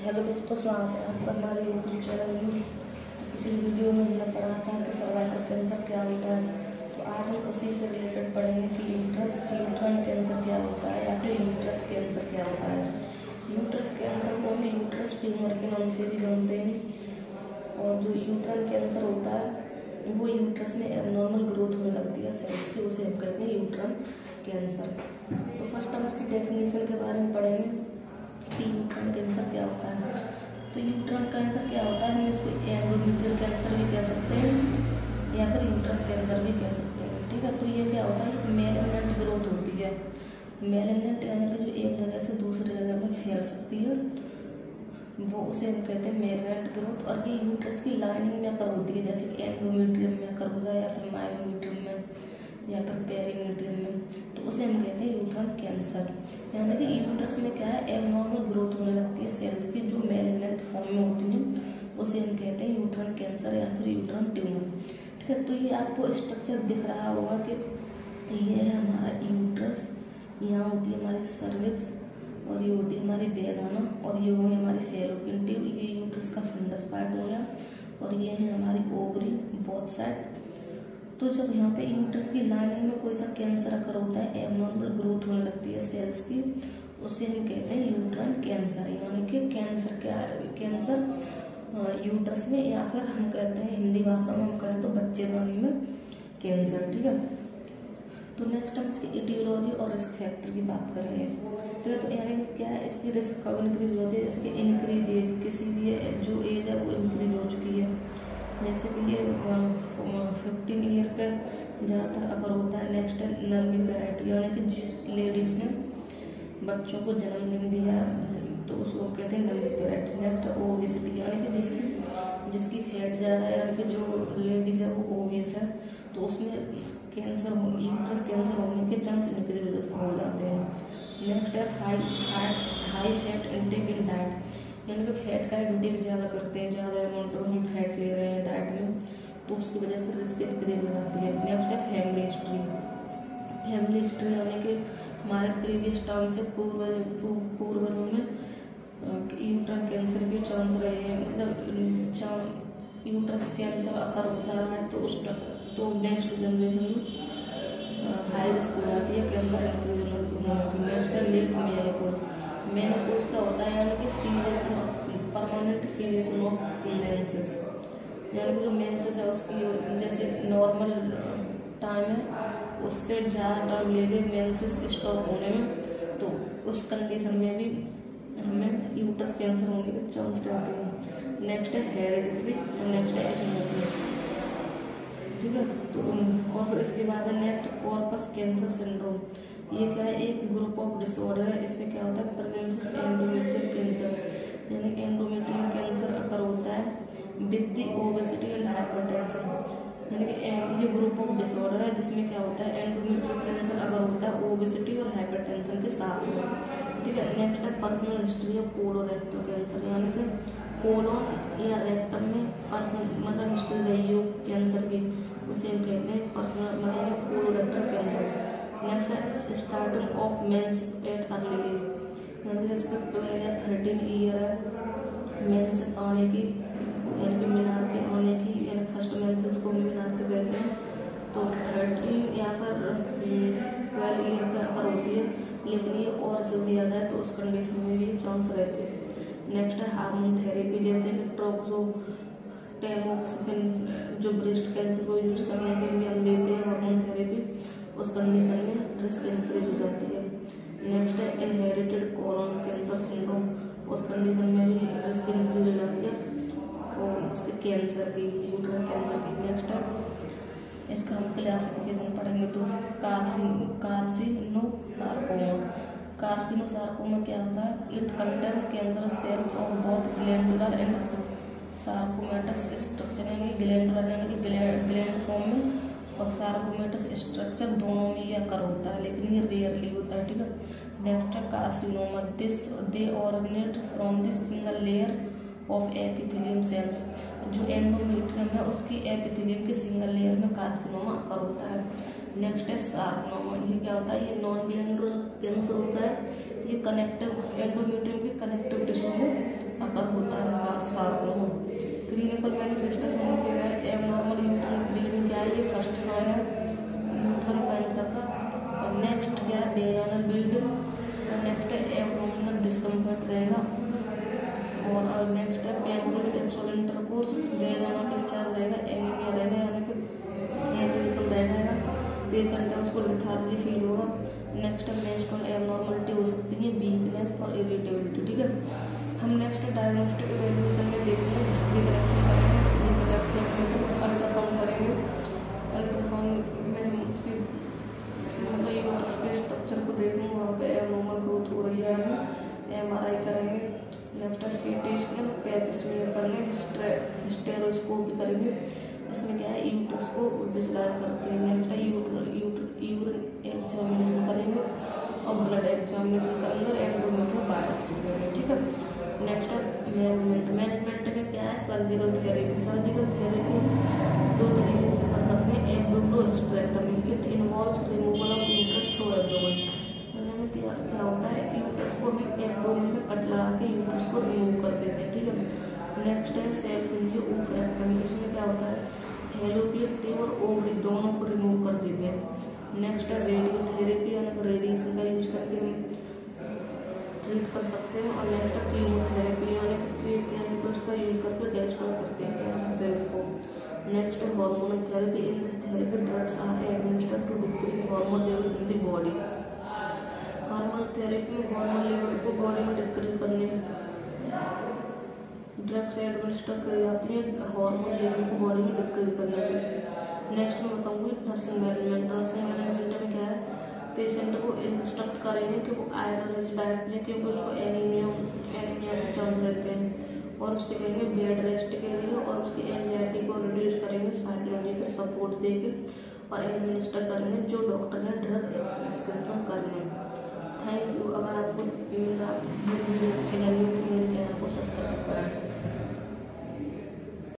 Hello दोस्तों, स्वागत है आपका हमारे यूट्यूब चैनल में। तो पिछली वीडियो में हमने पढ़ा था कि सर्वाइकल कैंसर क्या होता है। तो आज हम उसी से रिलेटेड पढ़ेंगे कि यूट्राइन कैंसर क्या होता है या फिर यूट्रस कैंसर क्या होता है। यूट्रस कैंसर को हम यूट्रस ट्यूमर के नाम से भी जानते हैं। और जो यूट्राइन कैंसर होता है वो यूट्रस में एबनॉर्मल ग्रोथ होने लगती है सेल्स की, उसे हम कहते हैं यूट्राइन कैंसर। तो फर्स्ट हम इसकी डेफिनेशन के बारे में पढ़ेंगे कि यूट्राइन कैंसर क्या होता है। तो यूट्राइन कैंसर क्या होता है, हम इसको एंडोमेट्रियल कैंसर भी कह सकते हैं या फिर यूट्रस कैंसर भी कह सकते हैं। ठीक है, तो ये क्या होता है, मैलिग्नेंट ग्रोथ होती है। मैलिग्नेंट यानी कि जो एक जगह से दूसरी जगह में फैल सकती है, वो उसे हम कहते हैं मैलिग्नेंट ग्रोथ। और ये यूट्रस की लाइनिंग में अकर होती है, जैसे कि एंडोमेट्रियम में अकर हो जाए या फिर मायोमेट्रियम में या फिर पेरीमेट्रियम में, तो उसे हम कहते हैं यूट्राइन कैंसर। यानी कि यूट्रस में क्या है, एबनॉर्मल ग्रोथ होने लगती है सेल्स की जो मैलिग्नेंट फॉर्म में होती है, उसे हम कहते हैं यूट्राइन कैंसर या फिर यूट्राइन ट्यूमर। ठीक है, तो ये आपको स्ट्रक्चर दिख रहा होगा कि ये है हमारा यूट्रस, यहाँ होती है हमारी सर्विक्स और ये होती है हमारी बेदाना और ये होगी हमारी फैलोपियन ट्यूब। ये यूट्रस का फंडस पार्ट हो गया और ये है हमारी ओवरी बोथ साइड। तो जब यहाँ पे यूट्रस की लाइनिंग में कोई सा कैंसर अकर होता है, एबनॉर्मल ग्रोथ होने लगती है सेल्स की, उसे हम कहते हैं यूट्राइन कैंसर। यानी कि कैंसर क्या है, कैंसर यूट्रस में, या फिर हम कहते हैं हिंदी भाषा में हम कहें तो बच्चेदानी में कैंसर। ठीक है, तो नेक्स्ट हम इसकी etiology और रिस्क फैक्टर की बात करेंगे। ठीक है, तो यानी कि क्या है, इसकी रिस्क कब इंक्रीज होती है, इसकी इंक्रीज एज, किसी की जो एज है वो इंक्रीज हो चुकी है, जैसे कि ये 15 ईयर पे ज़्यादातर अगर होता है। नेक्स्ट है नर्ली वेराइटी, यानी कि जिस लेडीज ने बच्चों को जन्म नहीं दिया तो उसको कहते हैं नर्ली वेराइटी। नेक्स्ट है ओबेसिटी, यानी कि जिसकी फैट ज़्यादा है, यानी कि जो लेडीज है वो ओबेस है, तो उसमें कैंसर यूट्रस कैंसर होने के चांस इंक्रीज हो जाते हैं। नेक्स्ट है high fat intake in diet, यानी कि फैट का इंटेक ज़्यादा करते हैं, ज़्यादा अमाउंट में हम फैट ले रहे हैं डाइट में, तो उसकी वजह से रिस्क इंक्रीज हो जाती है। नेक्स्ट है फैमिली हिस्ट्री। फैमिली हिस्ट्री यानी कि हमारे प्रीवियस टाइम से पूर्वजों में यूट्राइन कैंसर के चांस रहे हैं, मतलब यूट्रस कैंसर अकर होता है तो नेक्स्ट जनरेशन में हाई रिस्क हो जाती है कैंसर इंक्रीज होने की। नेक्स्ट है लेट मेनोपॉज। मेनोपॉज क्या होता है, यानी कि serious permanent serious of menses, यानी कि जो मेंसेस है उसकी जैसे नॉर्मल टाइम है उससे ज़्यादा टाइम ले ले मेंसेस स्टॉप होने में, तो उस कंडीशन में भी हमें यूट्रस कैंसर होने के चांस रहते हैं। नेक्स्ट है हेरिडिटरी, नेक्स्ट है स्मोकिंग। ठीक है, तो और फिर इसके बाद है नेक्स्ट कॉर्पस कैंसर सिंड्रोम। ये क्या है, एक ग्रुप ऑफ डिसऑर्डर है। इसमें क्या होता है, प्रेजेंस ऑफ एंडोमेट्रियल कैंसर, यानी एंडोमेट्रियल कैंसर अकर होता है with the obesity and hypertension. यानी कि ये ग्रुप ऑफ डिसऑर्डर है जिसमें क्या होता है, एंडोमेट्रियल कैंसर अगर होता है ओबेसिटी और हाइपरटेंशन के साथ में। ठीक है, नेक्स्ट है personal history of colorectal cancer, यानी कि कोलोन या रेक्टम में मतलब हिस्ट्री रही हो कैंसर की, उसे हम कहते हैं पर्सनल मतलब कोलोरेक्टल कैंसर। नेक्स्ट है starting of menses at early age, यानी कि जिसको 12 या 13 ईयर है मेंसेस आने की, यानी कि मीनार के आने की, यानी फर्स्ट मेंसेस को मीनार के कहते हैं, तो 13 या फिर 12 ईयर पे अगर होती है, लेकिन ये और जल्दी आ जाए तो उस कंडीशन में भी चांस रहते हैं। नेक्स्ट है हार्मोन थेरेपी, जैसे कि टैमोक्सिफेन जो ब्रेस्ट कैंसर को यूज करने के लिए हम देते हैं हार्मोन थेरेपी, उस कंडीशन में रिस्क इंक्रीज हो जाती है। नेक्स्ट है इनहेरिटेड कोलोन कैंसर सिंड्रोम, उस कंडीशन में भी रिस्क इंक्रीज हो जाती है और उसके कैंसर की, यूट्राइन कैंसर की। नेक्स्ट है इसका हम क्लासिफिकेशन पढ़ेंगे तो कार्सिनोसार्कोमा क्या होता है, it contains cancer cells of both glandular and sarcomatous structure, यानी ग्लैंडुलर यानी कि ग्लैंड फॉर्म में और सार्कोमेटस स्ट्रक्चर दोनों में ये अकर होता है, लेकिन ये रेयरली होता है। ठीक है, नेक्स्ट है carcinoma, they originate from this single layer of epithelium cells, जो एंडोमेट्रियम है उसकी एपिथेलियम के सिंगल लेयर में कार्सिनोमा अकर होता है। नेक्स्ट है सार्कोमा, ये क्या होता है, ये नॉन ग्लैंडुलर कैंसर होता है, ये कनेक्टिव एंडोमेट्रियम के कनेक्टिव टिश्यू में का होता है कार्य सार्वभौम। क्लिनिकल मैनिफेस्टेशन के में एबनॉर्मल यूट्रन ब्लीडिंग क्या है, ये फर्स्ट साइन है यूट्रन कैंसर का। और नेक्स्ट क्या है, वेजाइनल ब्लीडिंग। और नेक्स्ट है एब्डोमिनल डिस्कम्फर्ट रहेगा। और नेक्स्ट है painful sexual intercourse, vaginal discharge रहेगा, एनीमिया रहेगा यानी कि एच कम रह जाएगा, पेशेंट है उसको लेथार्जी फील होगा। नेक्स्ट है मेंस्ट्रुअल एबनॉर्मलिटी हो सकती है, वीकनेस और इरिटेबिलिटी। ठीक है, हम नेक्स्ट डायग्नोस्टिक इवैल्यूएशन में देखेंगे, हिस्ट्री कलेक्शन करेंगे, फिजिकल एग्जामिनेशन, अल्ट्रासाउंड करेंगे। अल्ट्रासाउंड में हम उसकी मतलब यूट्रस के स्ट्रक्चर को देखेंगे, वहाँ पे एबनॉर्मल ग्रोथ हो रही है, MRI करेंगे। Next CT scan, pap smear करेंगे, हिस्टेरोस्कोपी करेंगे। इसमें क्या है, यूट्रस को विजुलाइज करते हैं। नेक्स्ट है यूरिन एग्जामिनेशन करेंगे और ब्लड एग्जामिनेशन करेंगे और एंडोमेट्रियल बायोप्सी करेंगे। ठीक है, नेक्स्ट है मैनेजमेंट में क्या है, सर्जिकल थेरेपी। सर्जिकल थेरेपी दो तरीके से कर सकते हैं, abdominohysterectomy. It involves removal of uterus through abdomen. क्या होता है, यूट्रस को हम एब्डोमेन में कट लगा के यूट्रस को रिमूव कर देते हैं। ठीक है, नेक्स्ट है सेल्फ ओवरेक्टमी। इसमें क्या होता है, फैलोपियन ट्यूब और ओवरी दोनों को रिमूव कर देते हैं। नेक्स्ट है रेडियोथेरेपी, यानी रेडिएशन का यूज करके हम ट्रीट कर सकते हैं। और नेक्स्ट है कीमोथेरेपी, यानी कि केमिकल्स का यूज करके डिस्ट्रॉय करते हैं कैंसर सेल्स को। नेक्स्ट है hormonal therapy. In this therapy drugs are administered to decrease hormone level in the body. Hormonal therapy hormone level को बॉडी में डिक्रीज करने ड्रग्स एडमिनिस्टर करी जाती है हार्मोन लेवल को बॉडी में डिक्रीज करने के लिए। नेक्स्ट मैं बताऊंगी नर्सिंग मैनेजमेंट। नर्सिंग मैनेजमेंट में क्या है, पेशेंट को इंस्ट्रक्ट करेंगे कि वो आयरन रिच डाइट लें, क्योंकि उसको एनीमिया के चांस रहते हैं। और उससे कहेंगे बेड रेस्ट के लिए, और उसकी एंजाइटी को रिड्यूस करेंगे साइकोलॉजिकल सपोर्ट देके, और एडमिनिस्टर करेंगे जो डॉक्टर ने ड्रग प्रिस्क्रिप्शन करने। Thank you. अगर आपको मेरा